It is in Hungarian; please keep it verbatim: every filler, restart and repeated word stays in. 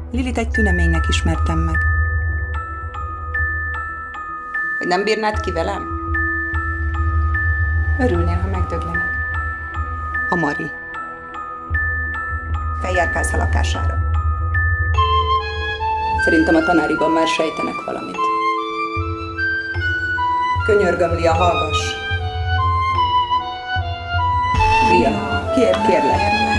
Lilit egy tüneménynek ismertem meg. Hogy nem bírnád ki velem? Örülnél, ha megdöglenek. A Mari. Feljárkálsz a lakására. Szerintem a tanáriban már sejtenek valamit. Könyörgöm, Lia, hallgass! Lia, kér, kérlek.